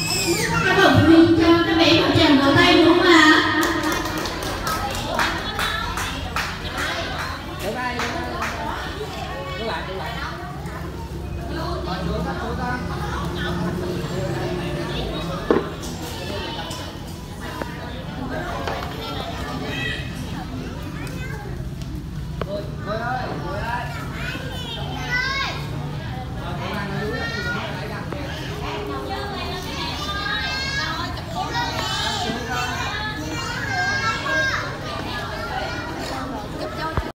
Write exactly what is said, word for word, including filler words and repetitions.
Các bậc phụ huynh cho các bé một tràng vỗ tay đúng không ạ? Vỗ tay, vỗ tay. Các bạn, các bạn. Rồi, xuống ta, xuống ta.